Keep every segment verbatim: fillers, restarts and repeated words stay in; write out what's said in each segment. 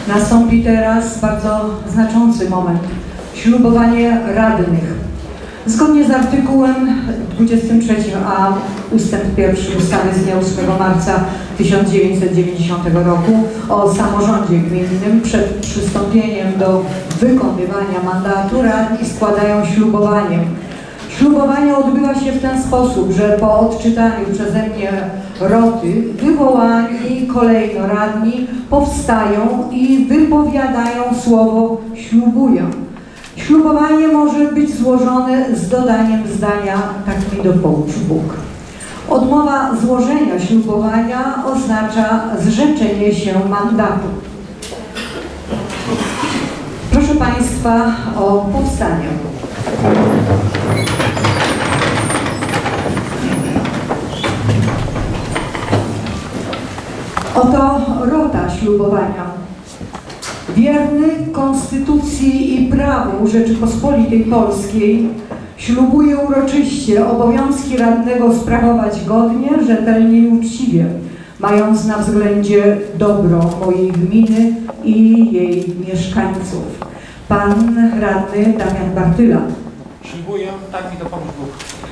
Nastąpi teraz bardzo znaczący moment. Ślubowanie radnych. Zgodnie z artykułem dwudziestym trzecim a ustęp pierwszy ustawy z dnia ósmego marca tysiąc dziewięćset dziewięćdziesiątego roku o samorządzie gminnym przed przystąpieniem do wykonywania mandatu radni składają ślubowanie. Ślubowanie odbywa się w ten sposób, że po odczytaniu przeze mnie roty wywołani kolejno radni powstają i wypowiadają słowo ślubuję. Ślubowanie może być złożone z dodaniem zdania tak mi dopomóż Bóg. Odmowa złożenia ślubowania oznacza zrzeczenie się mandatu. Proszę Państwa o powstanie. Oto rota ślubowania. Wierny Konstytucji i prawu Rzeczypospolitej Polskiej ślubuję uroczyście obowiązki radnego sprawować godnie, rzetelnie i uczciwie, mając na względzie dobro mojej gminy i jej mieszkańców. Pan radny Damian Bartyla. Ślubuję, tak mi dopomóż Bóg.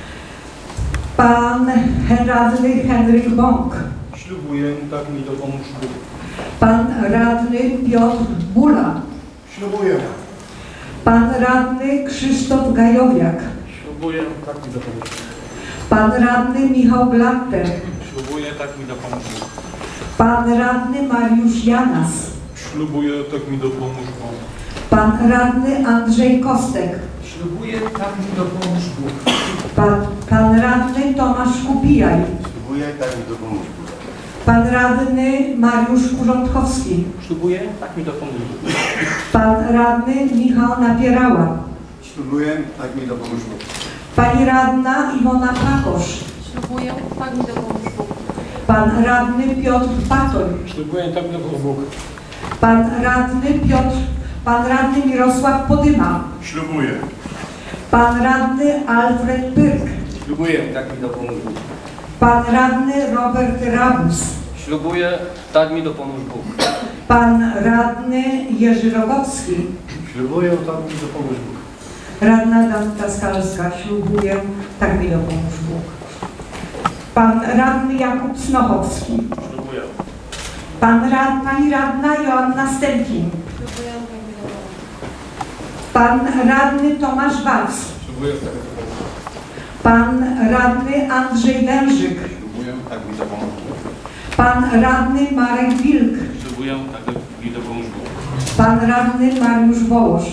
Pan radny Henryk Bąk. Ślubuję, tak mi dopomóż Bóg. Pan radny Piotr Bula. Ślubuję. Pan radny Krzysztof Gajowiak. Ślubuję, tak mi dopomóż Bóg. Pan radny Michał Blatter. Ślubuję, tak mi dopomóż Bóg. Pan radny Mariusz Janas. Ślubuję, tak mi dopomóż Bóg. Pan radny Andrzej Kostek. Ślubuję, tak mi dopomóż Bóg. Pan, pan radny Tomasz Kupijaj. Ślubuję, tak mi dopomóż Bóg. Pan radny Mariusz Kurzątkowski. Ślubuję, tak mi dopomóż Bóg. Pan radny Michał Napierała. Ślubuję, tak mi dopomóż Bóg. Pani radna Iwona Pakosz. Ślubuję, tak mi dopomóż Bóg. Pan radny Piotr Patoń. Ślubuję, tak mi dopomóż Bóg. Pan radny Piotr, pan radny Mirosław Podyma. Ślubuję. Pan radny Alfred Pyrk. Ślubuję, tak mi dopomóż Bóg. Pan radny Robert Rabus. Ślubuję, tak mi dopomóż Bóg. Pan radny Jerzy Rogowski. Ślubuję, tak mi dopomóż Bóg. Radna Danuta Skalska. Ślubuję, tak mi dopomóż Bóg. Pan radny Jakub Snochowski. Ślubuję. Pan rad, pani radna Joanna Stępin. Ślubuję, tak mi dopomóż Bóg. Pan radny Tomasz Wac. Ślubuję, tak mi dopomóż Bóg. Pan radny Andrzej Wężyk. Ślubuję, tak mi dopomóż Bóg. Pan radny Marek Wilk. Ślubuję, tak mi dopomóż Bóg. Pan radny Mariusz Wołosz.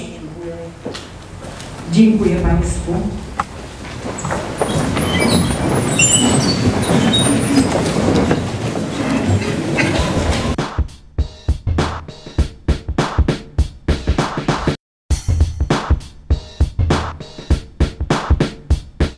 Dziękuję Państwu.